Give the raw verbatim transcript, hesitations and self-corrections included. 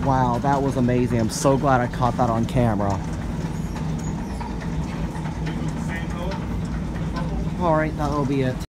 Wow, that was amazing. I'm so glad I caught that on camera. Alright, that'll be it.